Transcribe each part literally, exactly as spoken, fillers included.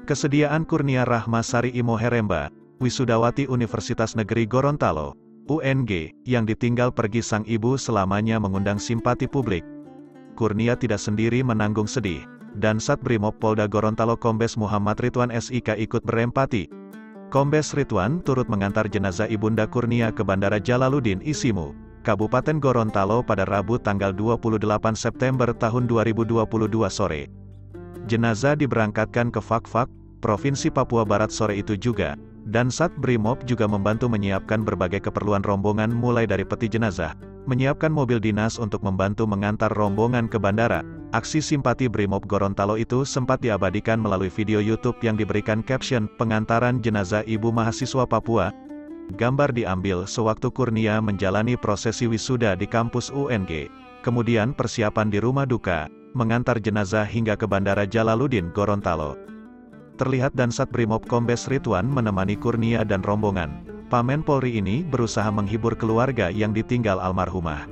Kesediaan Kurnia Rahmasari Imo Heremba, wisudawati Universitas Negeri Gorontalo, U N G, yang ditinggal pergi sang ibu selamanya mengundang simpati publik. Kurnia tidak sendiri menanggung sedih, dan Sat Brimob Polda Gorontalo Kombes Muhammad Ridwan S I K ikut berempati. Kombes Ridwan turut mengantar jenazah Ibunda Kurnia ke Bandara Jalaluddin Isimu, Kabupaten Gorontalo pada Rabu tanggal dua puluh delapan September tahun dua ribu dua puluh dua sore. Jenazah diberangkatkan ke Fakfak, Provinsi Papua Barat sore itu juga, dan Sat Brimob juga membantu menyiapkan berbagai keperluan rombongan mulai dari peti jenazah, menyiapkan mobil dinas untuk membantu mengantar rombongan ke bandara. Aksi simpati Brimob Gorontalo itu sempat diabadikan melalui video YouTube yang diberikan caption, "Pengantaran jenazah Ibu Mahasiswa Papua." Gambar diambil sewaktu Kurnia menjalani prosesi wisuda di kampus U N G, kemudian persiapan di rumah duka, mengantar jenazah hingga ke Bandara Jalaluddin Gorontalo. Terlihat Dansat Brimob Kombes Ridwan menemani Kurnia dan rombongan. Pamen Polri ini berusaha menghibur keluarga yang ditinggal almarhumah.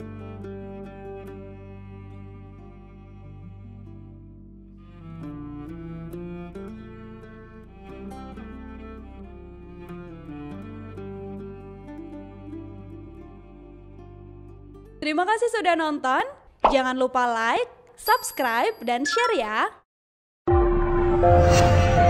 Terima kasih sudah nonton. Jangan lupa like, subscribe, dan share ya.